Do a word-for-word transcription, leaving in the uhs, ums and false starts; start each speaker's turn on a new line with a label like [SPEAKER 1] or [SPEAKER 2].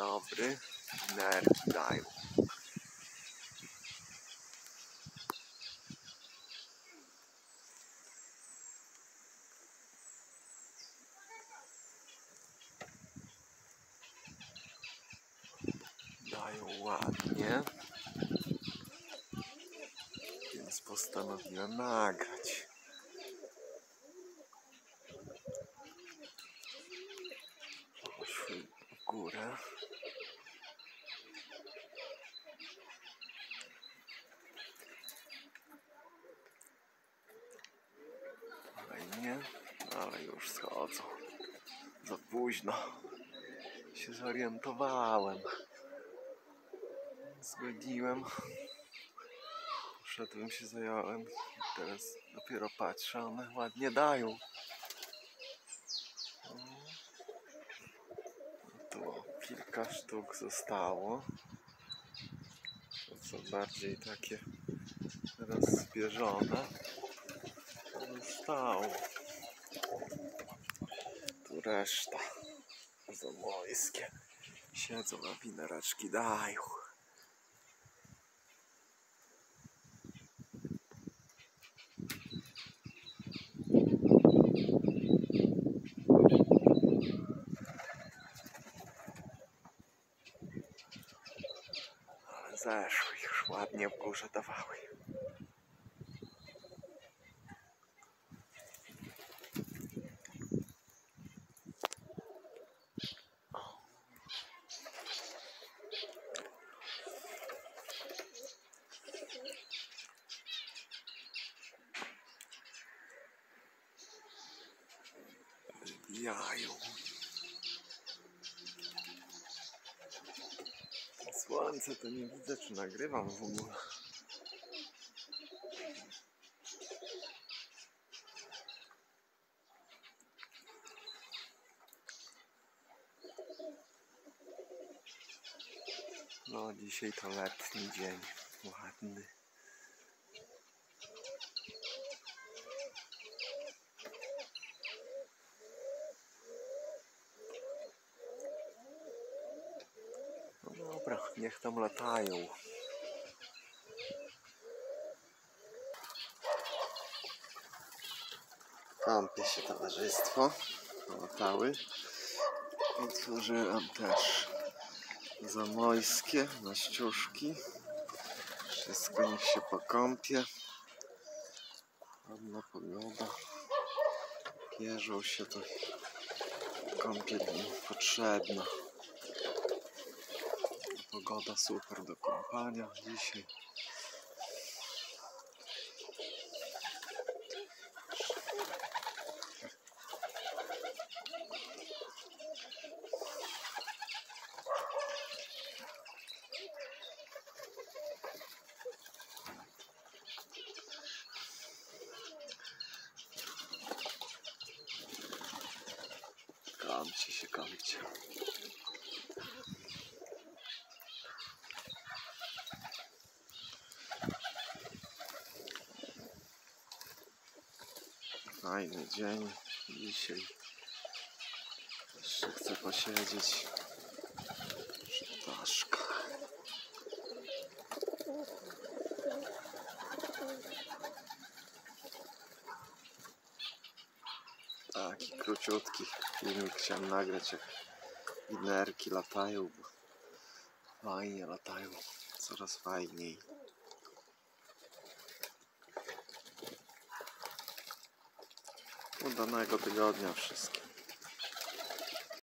[SPEAKER 1] dobry, nerki dają. Dają ładnie, więc postanowiłem nagrać. Poszły w górę. Fajnie, ale już schodzą. Za późno się zorientowałem. Zgodziłem. Poszedłem się zająłem. Teraz dopiero patrzę, one ładnie dają. Tu kilka sztuk zostało. To co bardziej takie rozbieżone. Zostało. Tu reszta zamojskie. Siedzą na winereczki, dają. Ale zeszły już ładnie w górze dawały. Jają. Słońce to nie widzę, czy nagrywam w ogóle. No dzisiaj to letni dzień, ładny. No dobra, niech tam latają. Kąpie się towarzystwo, latały. Otworzyłem też zamojskie, naściuszki. Wszystko niech się pokąpie. Ładna pogoda. Pierzą się, to kąpiel im potrzebna. Pogoda super do kąpania dzisiaj. Kąpcie się, kąpcie. Fajny dzień dzisiaj. Jeszcze chcę posiedzieć przy ptaszkach. Taki króciutki filmik chciałem nagrać, jak winerki latają, bo fajnie latają, coraz fajniej. Udanego tygodnia wszystkim.